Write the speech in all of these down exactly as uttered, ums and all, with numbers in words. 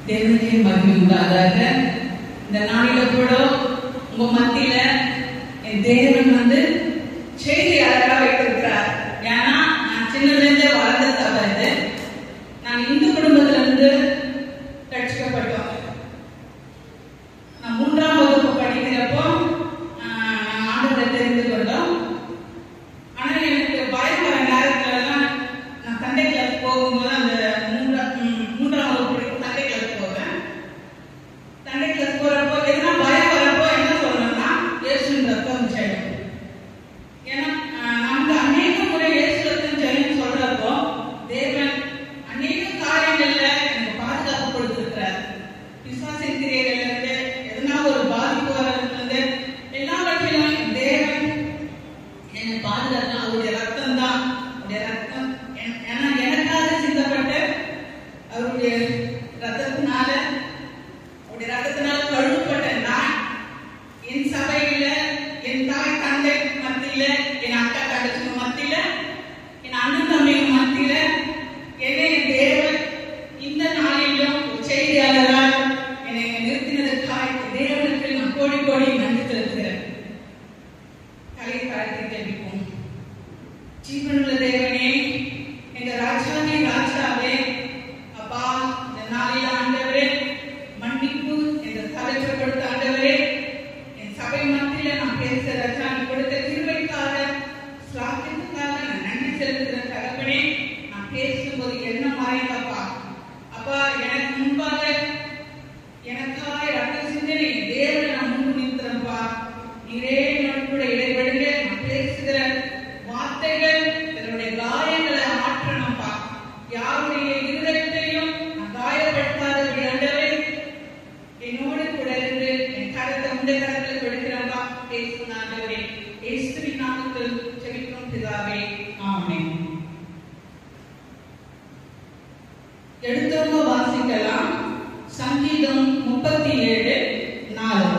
தேவனுக்கே மகிமை உண்டாதாக. இந்த நாளில கூட உங்க மத்தியில என் தேவன் வந்து செய்தி அழகா வைத்திருக்கிறார். ஏன்னா நான் சின்னதுல இருந்தே வளர்ந்த சபை இது. நான் இந்து குடும்பத்துல இருந்து ரட்சிக்கப்பட்டோம். நான் மூன்றாம் வகுப்பு படிக்கிறப்போ ஆண்டவரை தெரிந்து கொண்டோம். ஆனா எனக்கு பயம் வர நேரத்துல எல்லாம் நான் சண்டே கிளாஸ் போகும்போது அந்த மூன்றாம் மூன்றாம் வகுப்பு சண்டே கிளாஸ் போவேன். சண்டே கிளாஸ் போறப்போ எதுனா பயம் வரப்போ என்ன சொல்லணும்னா இயேசுவின் ரத்தம் ஜெயம். ஏன்னா நமக்கு அநேக முறை இயேசு ரத்தம் ஜெயம் சொல்றப்போ தேவன் அநேக காரியங்கள்ல எனக்கு பாதுகாப்பு கொடுத்திருக்கிறார். பிசாசின் கிரியைகள்ல இருந்து எதனா ஒரு பாதிப்பு வரதுல இருந்து எல்லாவற்றிலும் தேவன் என்னை பாதுகாக்க அவருடைய ரத்தம் தான். அவருடைய ரத்தம் ஏன்னா எனக்காக சிந்தப்பட்ட அவருடைய ரத்தத்தினால அவருடைய ரத்தத்தினால கழுவப்பட்ட நான் என் சபையில என் தாய் தந்தை மத்தியில என் அக்கா தங்கச்சிங்க மத்தியில என் அண்ணன் தம்பிங்க மத்தியில என்னை தேவன் இந்த நாளிலும் செய்தியாளரால் என்னை நிறுத்தினதற்காக தேவனுக்கு நான் கோடி கோடி நன்றி செலுத்துகிறேன். கலை தாழ்த்தி கேட்போம். ஜீவனுள்ள தேவனே, எங்க ராஜாவே ராஜாவே, அப்பா இந்த நாளில் ஆண்டவரே மன்னிப்பு என்ற தலைப்பு கொடுத்த ஆண்டவரே, என் சபை மத்தியில நான் பேசுற ராஜா நீ கொடுத்த கிருபைக்காக சாத்தியத்துக்காக நான் நன்றி செலுத்துகிற தகப்பனே. நான் பேசும்போது என்ன மாறினப்பா அப்பா எனக்கு முன்பாக எனக்காக ரத்த சிந்தனை தேவனை நான் முன்பு நிறுத்துறேன்ப்பா. நீரே கூட இடைபடுங்க. நான் பேசுகிற வார்த்தைகள் என்னுடைய காயங்களை மாற்றணும்ப்பா. யாருடைய இருதயத்தையும் நான் காயப்படுத்தாத விடவே என்னோடு கூட இருந்து என் கரத்தை உடைய கரத்தில் கொடுக்கிறப்பா. பேசும் ஆண்டவரே இயேசுவின் நாமத்தில் ஜெபிக்கிறோம் பிதாவே, ஆமென். எடுத்தவங்க வாசிக்கலாம். சங்கீதம் முப்பத்தி ஏழு நாலு.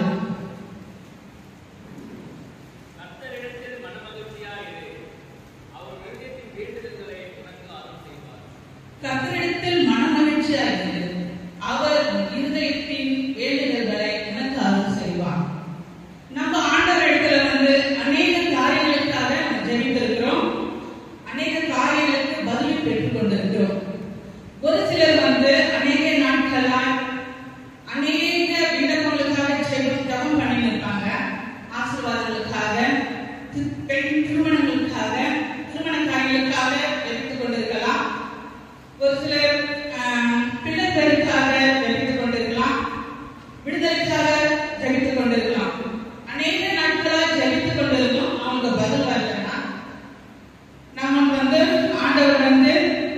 கர்த்தரிடத்தில் மனமகிழ்ச்சியாயிரு, அவர் இருதயத்தின் வேண்டுதல்களை உனக்கு அருள் செய்வார். நம்ம ஆண்டவரிடத்துல வந்து அநேக காரியங்களுக்காக நம்ம ஜெபித்திருக்கிறோம். அநேக காரியங்களுக்கு பதில் பெற்றுக் கொண்டிருக்கிறோம். ஒரு சிலர் வந்து அநேக நாட்களா அநேக விண்ணப்பங்களுக்காக ஜெபம் பண்ணி இருப்பாங்க. ஆசீர்வாதங்களுக்காக, பெண் திருமணங்களுக்காக, திருமண காரியங்களுக்காக ஜெபித்துக் கொண்டிருக்கலாம். ஒரு சிலர் பிள்ளைகளுக்காக ஜெபித்துக் கொண்டிருக்கலாம், விடுதலைக்காக ஜெபித்துக் கொண்டிருக்கலாம். அநேக நாட்களா ஜெபித்துக் கொண்டிருக்கோம். அவங்க பதில் வரலன்னா நம்ம வந்து ஆண்டவர் வந்து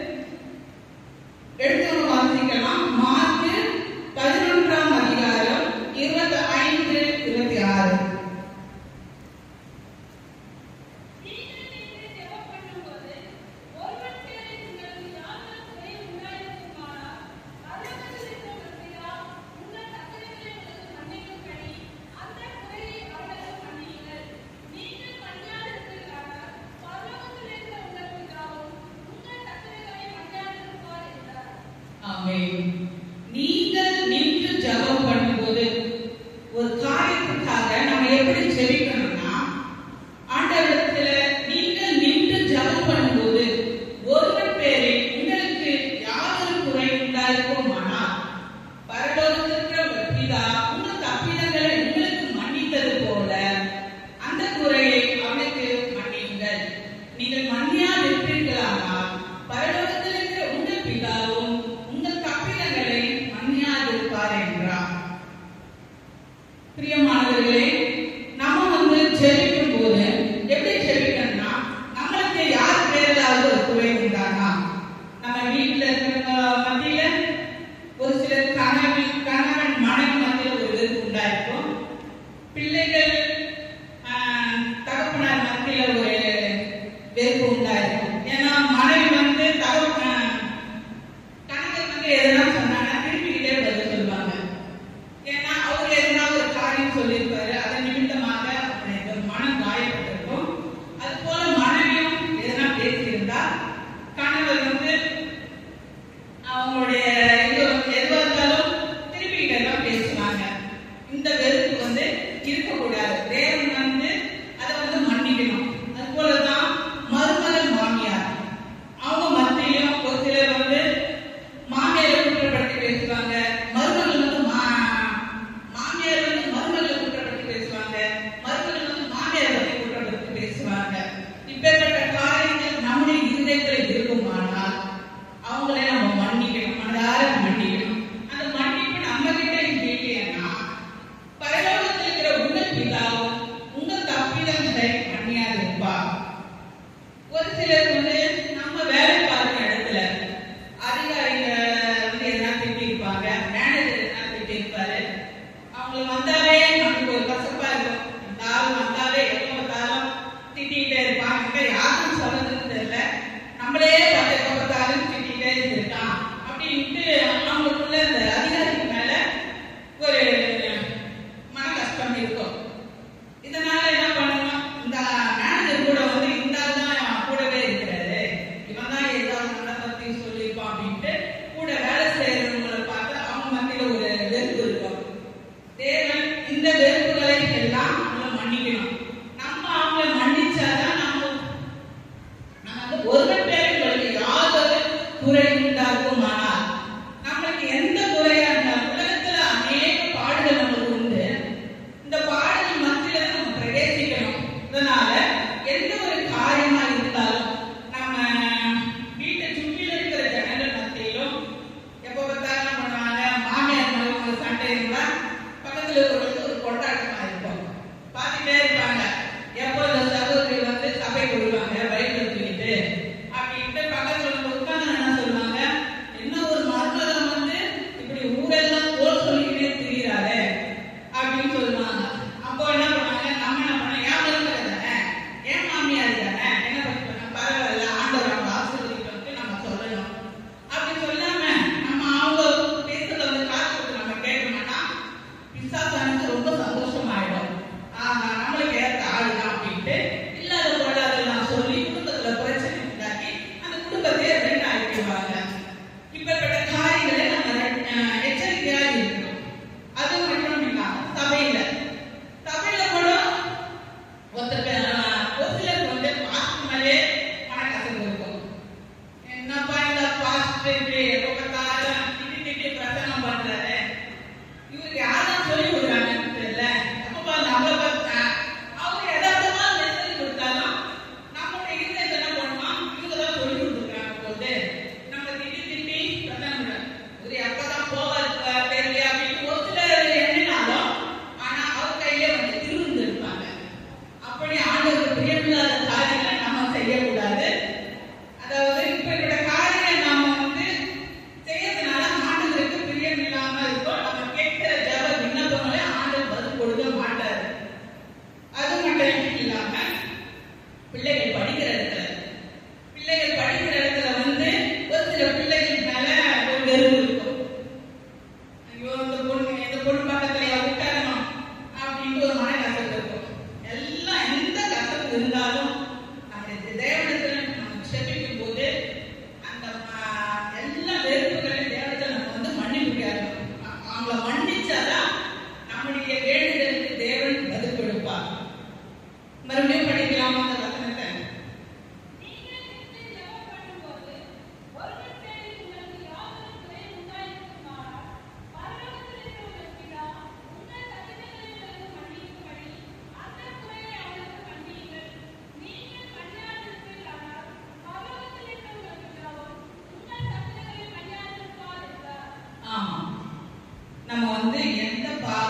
எடுத்து வாசிக்கலாம். மார்க்கு பதினொன்றாம் அதிகாரம் இருபத்தி ஐந்து இருபத்தி ஆறு. நீங்கள் நின்று ஜெபம் பண்ணும்போது ஒரு காரியத்துக்காக நம்ம எப்படி ஜெபிக்கணும்னா, ஆண்டவரிடத்துல நீங்கள் நின்று ஜெபம் பண்ணும்போது ஒருவர் பேரை உங்களுக்கு யாதொரு குறை உண்டாயிருக்குமானால் பரலோகத்தில் இருக்கிற உங்கள் பிதா உங்கள் தப்பிதங்களை உங்களுக்கு மன்னித்தது போல அந்த குறையை அவனுக்கு மன்னியுங்கள். நீங்கள் மன்னியாது இருப்பீர்களானால் பரலோகத்தில் இருக்கிற உங்கள் பிதாவும் உங்கள் தப்பிதங்களை மன்னியாதிருப்பார் என்றார். பிரியமானவர்களே, நம்ம வந்து ஜெபிக்கும் போது எப்படி ஜெபிக்கணும்னா, நம்மளுக்கு யார் பேராவது ஒரு குறை உண்டானா, நம்ம வீட்டுல இருக்கிற மத்தியில ஒரு சிலர் கணவன் கணவன் மனைவி மத்தியில ஒரு வெறுப்பு உண்டாயிருக்கும். பிள்ளைகள் தகப்பனார் மத்தியில ஒரு வெறுப்பு உண்டாயிருக்கும். ஏன்னா மனைவி வந்து தகப்பன் கணவர் வந்து எதனா சொன்னாங்கன்னா திருப்பிக்கிட்டே பதில் சொல்லுவாங்க. ஏன்னா அவர் எதனா ஒரு காரியம் சொல்லியிருப்பாரு, அதன் நிமித்தமாக அவருடைய மனம் காயப்பட்டிருக்கும். அது போல மனைவியும் எதனா பேசியிருந்தா கணவர் வந்து அவங்களுடைய எதுவாக இருந்தாலும்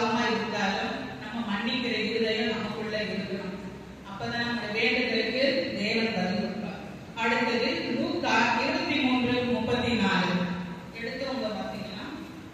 பாவமா இருந்தாலும் நம்ம மன்னிக்கிற இருதயம் நமக்குள்ள இருக்கணும். அப்பதான் நம்ம வேண்டுதலுக்கு தேவன் பதில் கொடுப்பார். அடுத்தது லூக்கா இருபத்தி மூன்று முப்பத்தி நாலு எடுத்து உங்க பாத்தீங்கன்னா,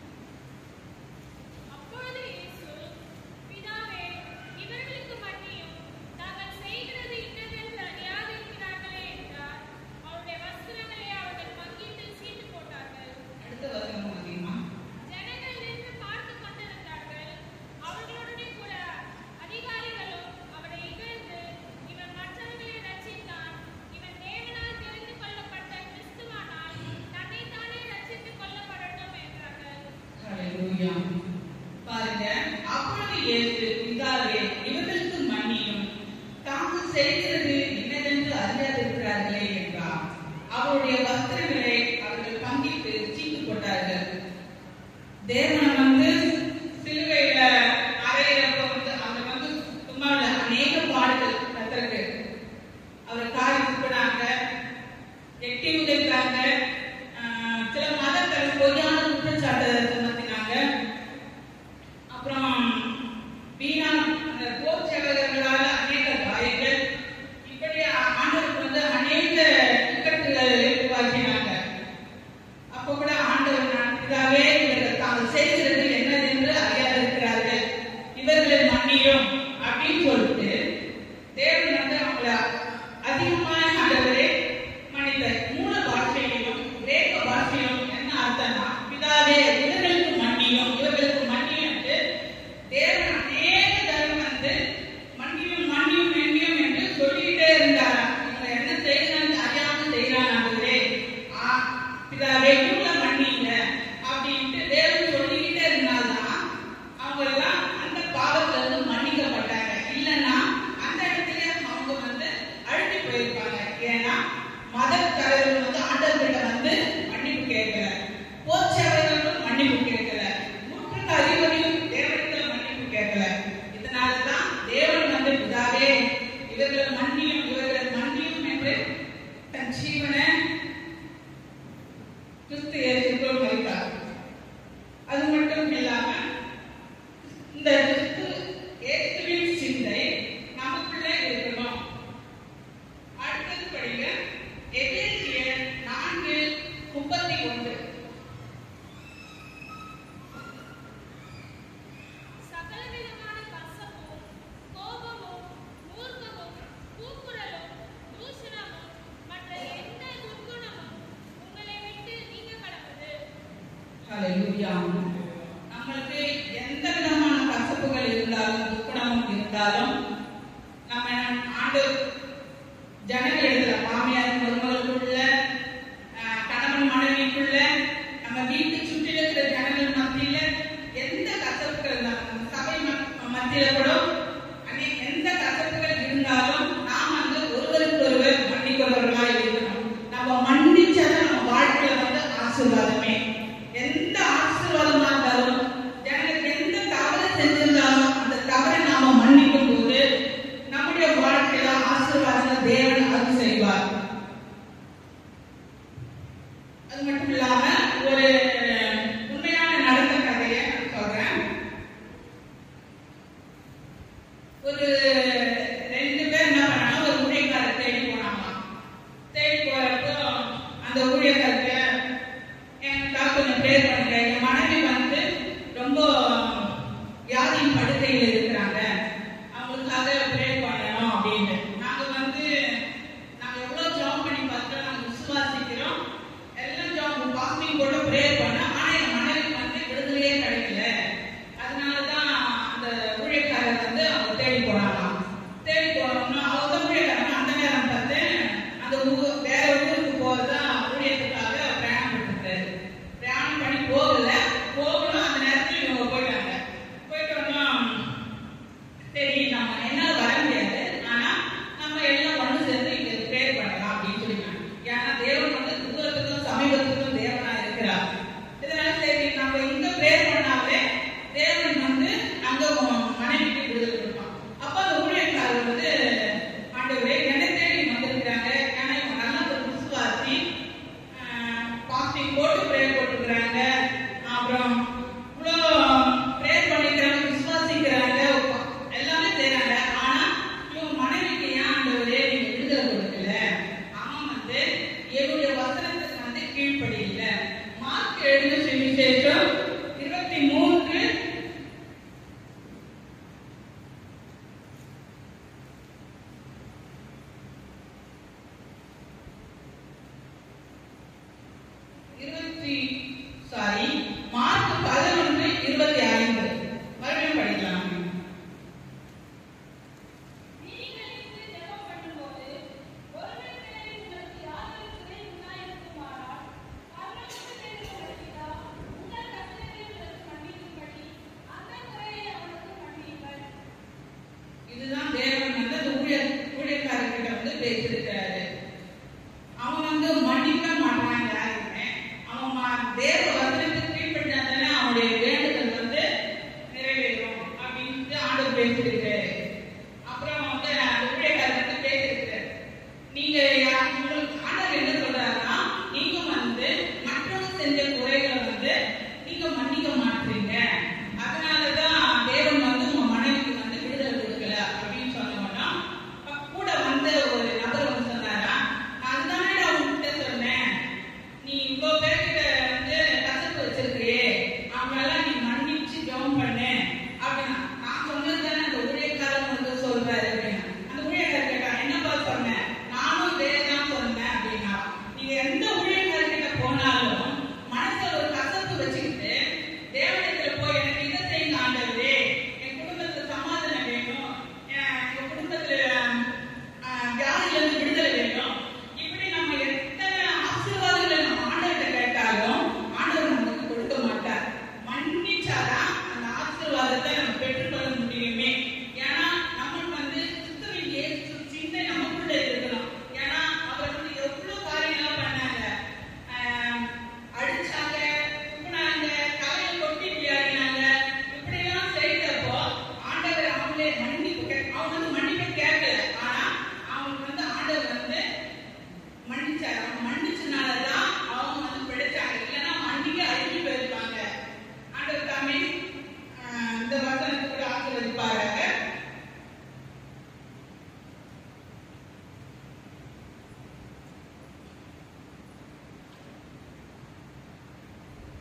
அப்பொழுது இயேசு, பிதாவே, இவர்களுக்கு மன்னியும், தாங்கள் செய்கிறது இன்னதென்று அறியாதிருக்கிறார்களே என்றார். அவருடைய வஸ்திரங்களை அவர்கள் பங்கிட்டு சீட்டு போட்டார்கள். அடுத்த வசனம் பாத்தீங்கன்னா, ஜனங்கள் நின்று பார்த்துக் கொண்டிருந்தார்கள். அவர்களுடனே கூட அதிகாரிகளும் அவரை இகழ்ந்து, இவன் மற்றவர்களை ரட்சித்தான், இவன் தேவனால் தெரிந்து கொள்ளப்பட்ட கிறிஸ்துவானால் தன்னைத்தானே ரட்சித்துக் கொள்ளப்படட்டும் என்றார்கள். ஹல்லேலூயா. பாருங்க, அப்பொழுது இயேசு, பிதாவே, இவர்களுக்கு மன்னியும், தாங்கள் செய்கிறது இன்னதென்று அறியாதிருக்கிறார்களே என்றார். அவருடைய வஸ்திரங்களை அவர்கள் பங்கிட்டு சீட்டு போட்டார்கள். தேவன் வந்து சிலுவையில அறையிறப்ப வந்து அவர் வந்து சும்மா இல்ல, அநேக பாடுகள் கத்தருக்கு அவர் காரி துப்பினாங்க, எட்டி உதைத்தாங்க, ஆஹ் சில மதத்தில் பொய்யான குற்றச்சாட்டை சுமத்தினாங்க. அப்புறம் வீணா அந்த போர்ச்சேவகர்களால அநேக காயங்கள், இப்படி ஆண்டவருக்கு வந்து அநேக இக்கட்டுகள் உருவாக்கினாங்க. அப்போ கூட ஆண்டவர், நான் பிதாவே, இவர்கள் தாங்கள் செய்கிறது என்னதென்று அறியாதிருக்கிறார்கள், இவர்களை மன்னியும் அப்படின்னு சொல்லிட்டு தேவன் வந்து அவங்கள அதிகமாக ஆண்டவரே மன்னித்தார். மூல பாஷையிலும் கிரேக்க பாஷையிலும் என்ன அர்த்தம்னா, பிதாவே, இவர்களுக்கு மன்னியும், இவர்களுக்கு மன்னியும் என்று தேவன் அநேக தரம் வந்து மன்னியும் மன்னியும் மன்னியும் என்று சொல்லிக்கிட்டே இருந்தாராம். இவங்க என்ன செய்யறாங்க அறியாம செய்யறாங்க, ஆண்டவரே, ஆ பிதாவே இவங்கள மன்னிங்க அப்படின்ட்டு தேவன் சொல்லிக்கிட்டே இருந்தால்தான் அவங்க எல்லாம் அந்த பாவத்துல இருந்து மன்னிக்கப்பட்டாங்க. இல்லைன்னா அந்த இடத்துல அவங்க வந்து அழுத்தி போயிருப்பாங்க. ஏன்னா மதத்தலைவர்கள் வந்து ஆண்டவர்கிட்ட வந்து மன்னிப்பு கேட்கல, போர்ச்சேவர்களும் மன்னிப்பு கேட்கல, நூற்றுக்கு அதிபதியும் தேவனிடத்துல மன்னிப்பு கேட்கல. இதனாலதான் தேவன் வந்து பிதாவே, இவர்கள் மன்னியும், இவர்கள் மன்னியும் என்று தன் ஜீவனை கிறிஸ்து இயேசுக்குள் மரித்தார். அது மட்டும் இல்லாம இந்த கிறிஸ்து இயேசுவின் சிந்தை நமக்குள்ளே இருக்கணும். அடுத்தது படிங்க, எபேசியர் நான்கு முப்பத்தி ஒன்று. சகலவிதமான கசப்பும், கோபமும், மூர்க்கமும், கூக்குரலும், தூஷணமும், மற்ற எந்த துர்க்குணமும் உங்களை விட்டு நீங்க கடவுது. ஹல்லேலூயா. நம்மளுக்கு எந்த விதமான கசப்புகள் இருந்தாலும், துக்குணமும் இருந்தாலும், நம்ம ஆண்டு ஜனங்கள் இடத்துல, மாமியார் மருமகளுக்குள்ள, ஆஹ், கணவன் மனைவிக்குள்ள, நம்ம வீட்டு சுற்றி இருக்கிற ஜனங்கள் மத்தியில எந்த கசப்புகள் இருந்தாலும், நம்ம சபை ம- மத்தியில கூட அநே- எந்த கசப்புகள் இருந்தாலும் நாம் வந்து ஒருவருக்கு ஒருவர் மன்னிக்கிறவர்களா இருக்கணும். நம்ம மன்னிச்சாதான் நம்ம வாழ்க்கையில வந்து ஆசீர்வாதமே. எந்த ஆசீர்வாதமா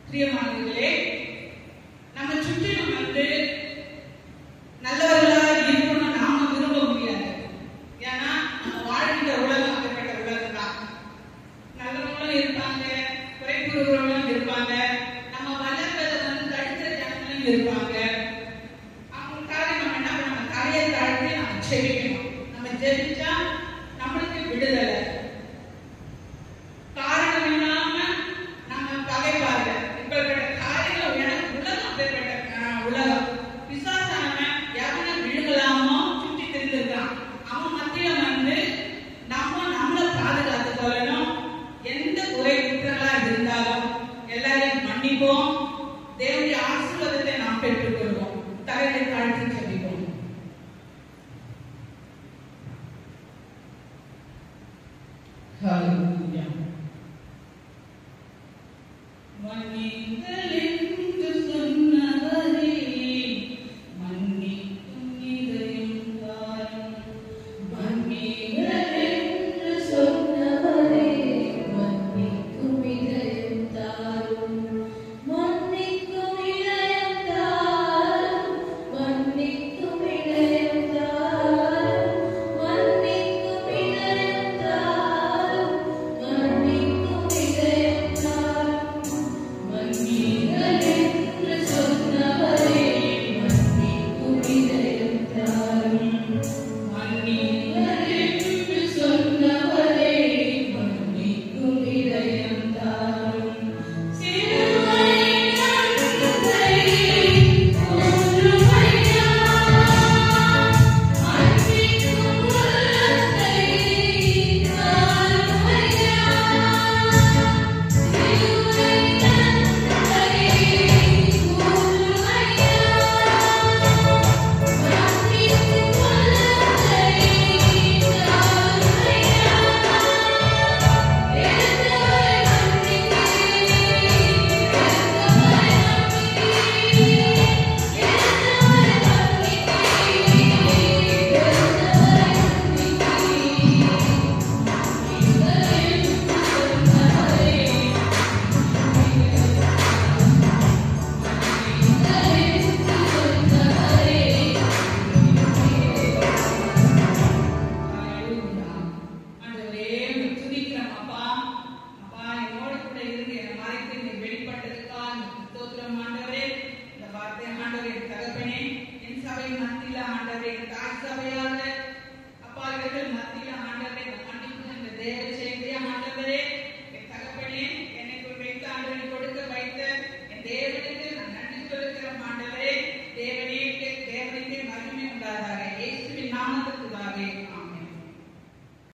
பிரியமானவர்களே,